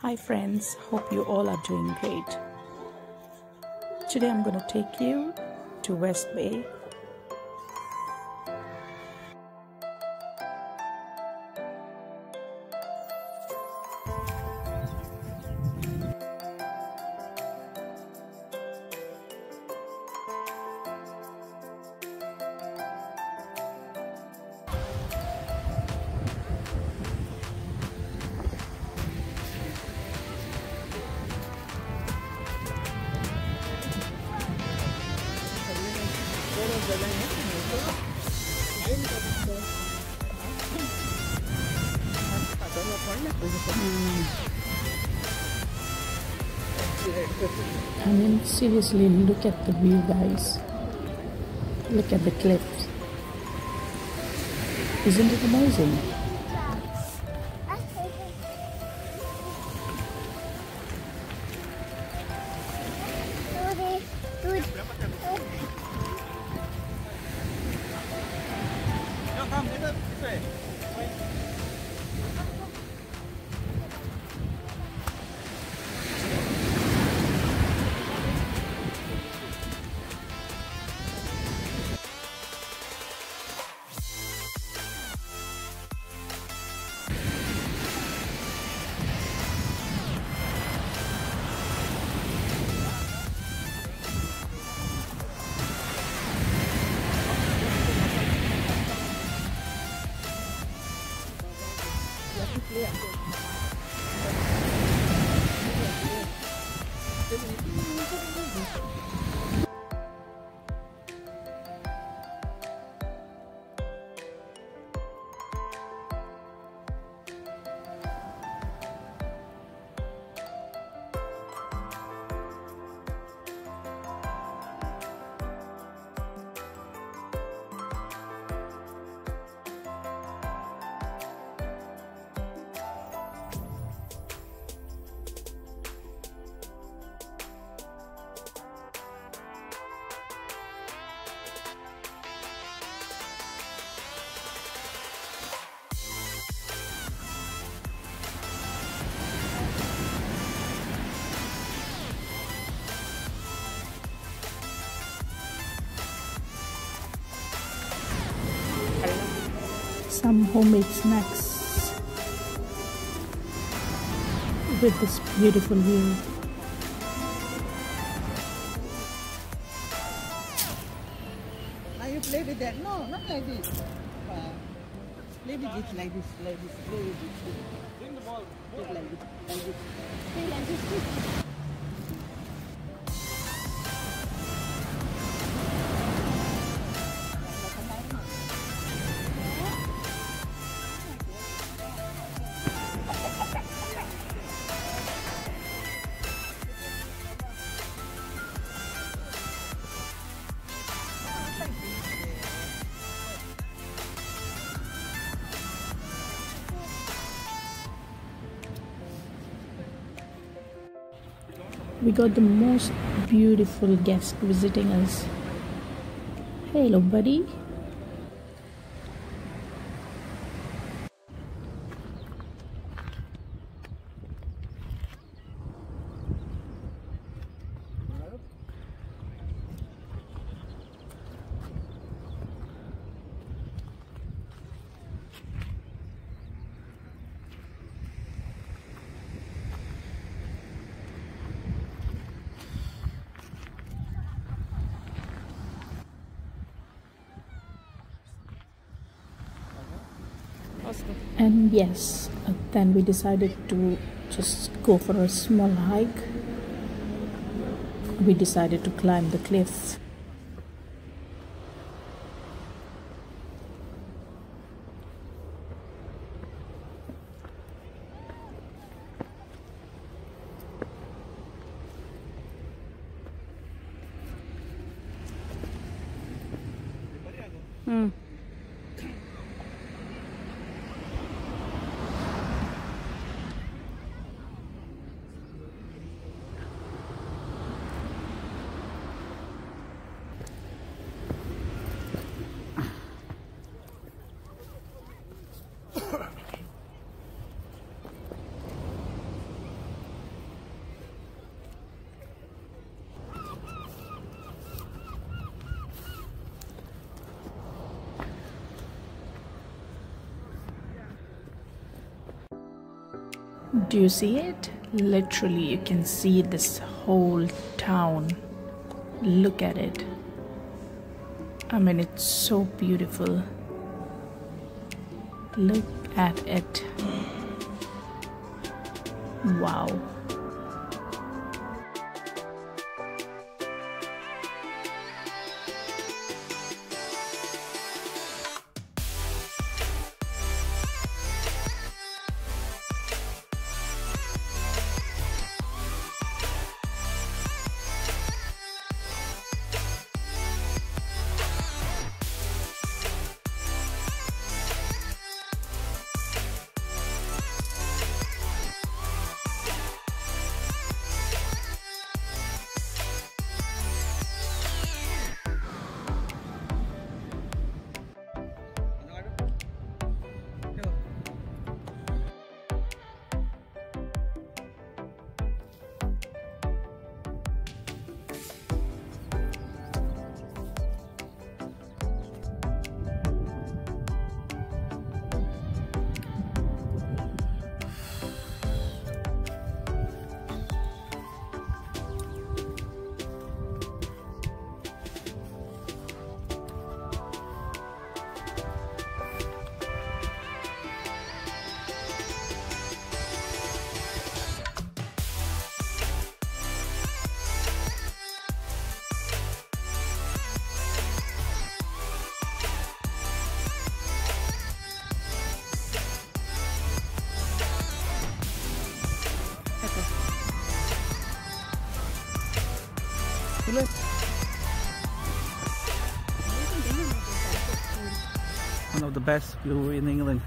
Hi friends, hope you all are doing great. Today I'm going to take you to West Bay. I mean, seriously, look at the view, guys. Look at the cliffs. Isn't it amazing? Some homemade snacks with this beautiful view. Now you play with that? No, not like this. Play with it like this, play with it. Bring the ball. Like this, like this. Play like this. We got the most beautiful guest visiting us. Hello, buddy. And yes, then we decided to just go for a small hike. We decided to climb the cliff. Do you see it? Literally, you can see this whole town. Look at it. I mean, it's so beautiful. Look at it. Wow. One of the best view in England.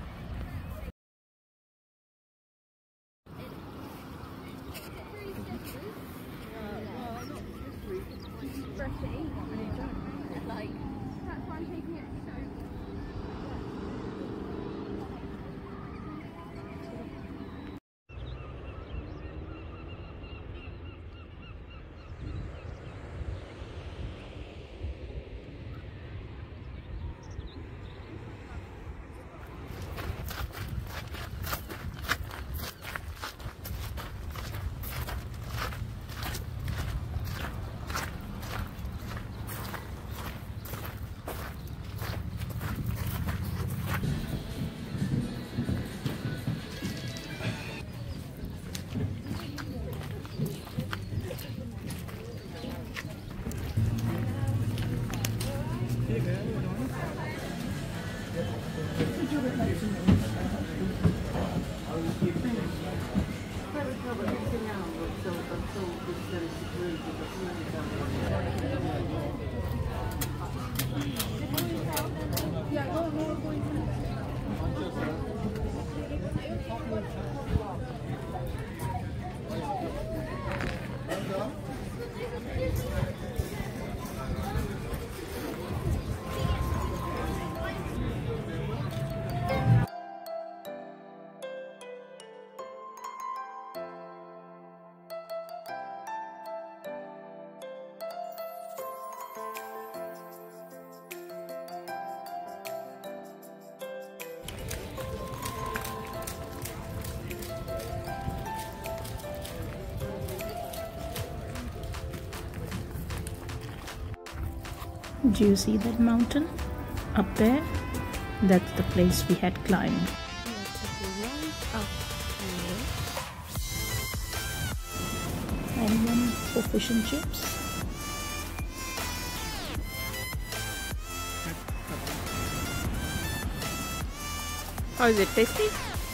Do you see that mountain up there? That's the place we had climbed. And one for fish and chips. How is it? Tasty?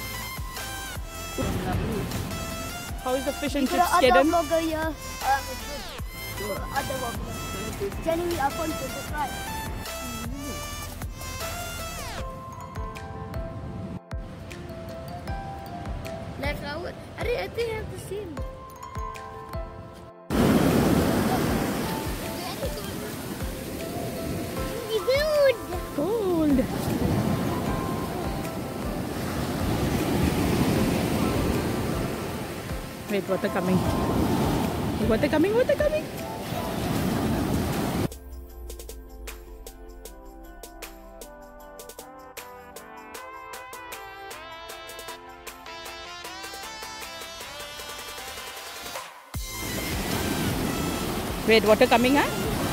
How is the fish and chips, Kaden? Genuinely, I want to try. Like I think I have the same. Cold. Wait, water coming. Water coming, water coming. Wait, water coming, huh?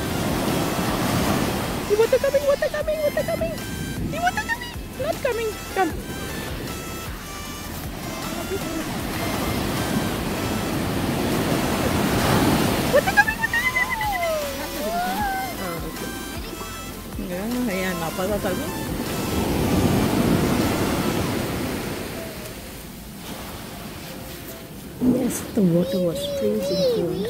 The water coming, water coming, water coming. The water coming. Not coming. Come. Water coming, water coming, water coming. Oh, okay. Yeah, ayan, napasasal mo. Yes, the water was freezing cold.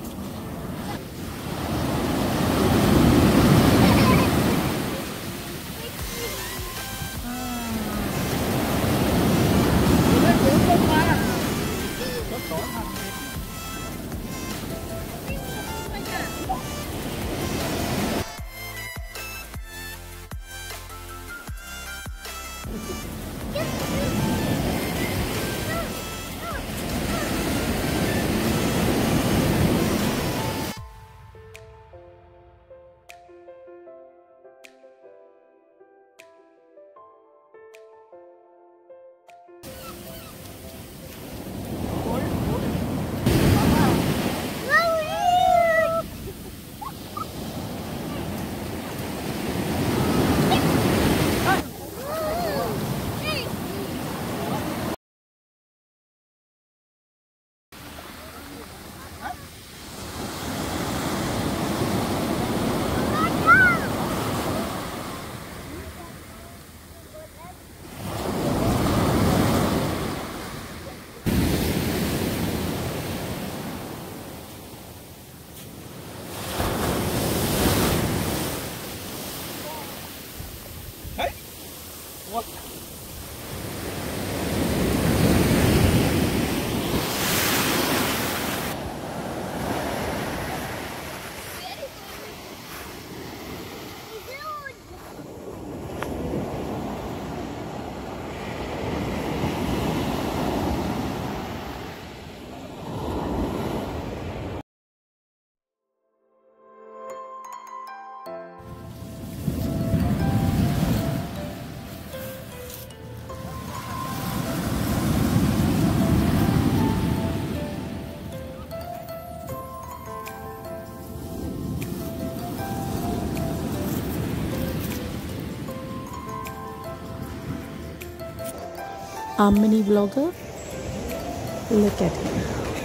Mini vlogger, look at him.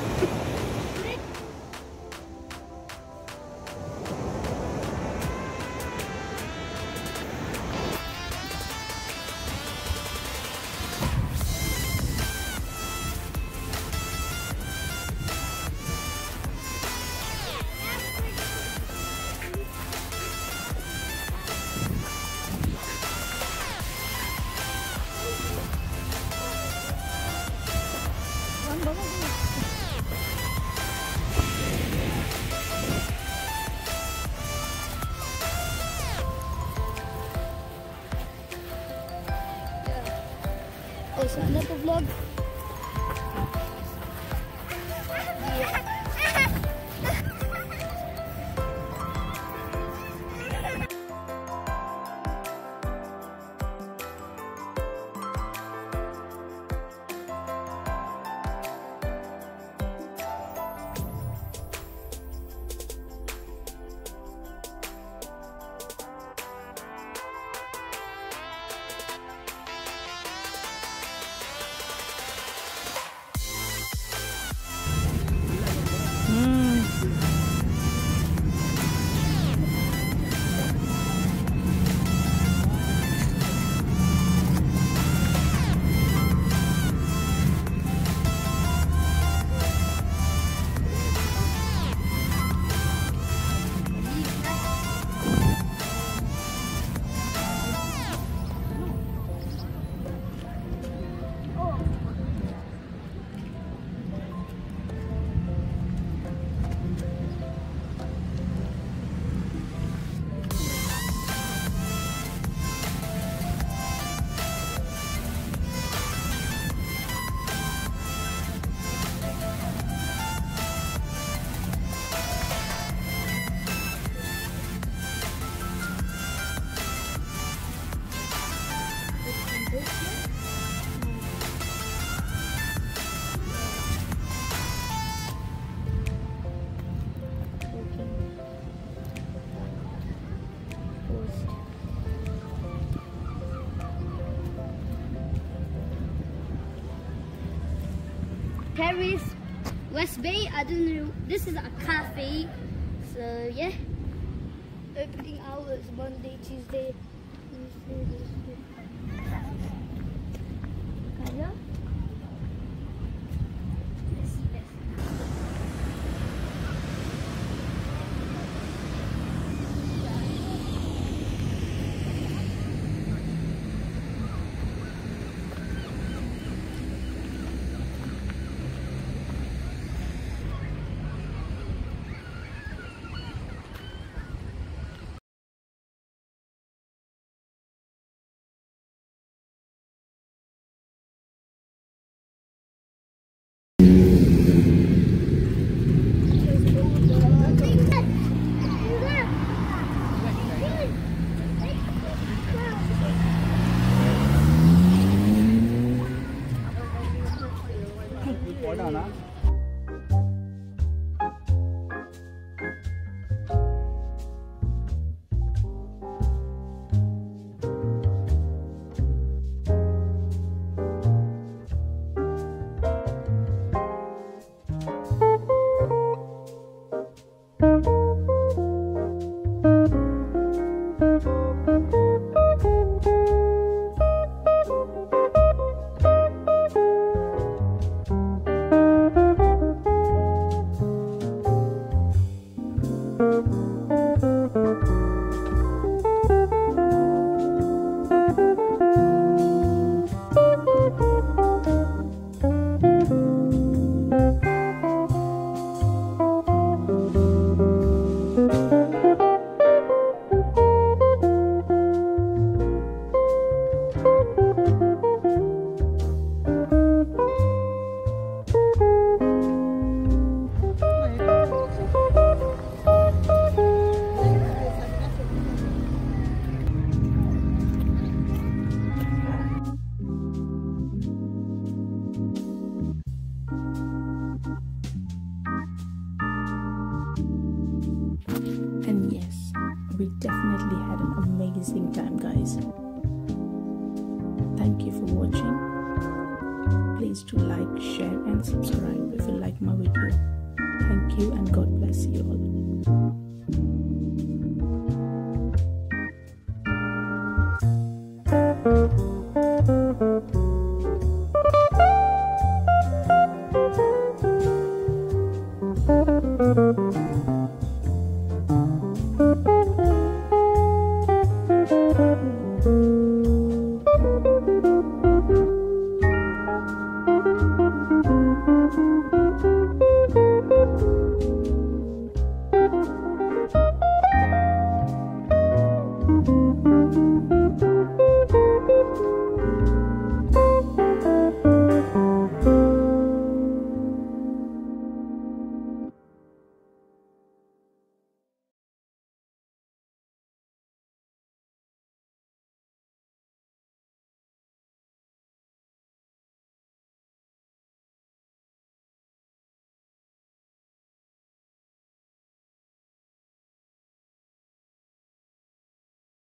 Is another vlog? Paris, West Bay. I don't know. This is a cafe. So yeah. Opening hours Monday, Tuesday. Kaya? Let's see. And yes, we definitely had an amazing time, guys. Thank you for watching. Please do like, share and subscribe if you like my video. Thank you and God bless you all.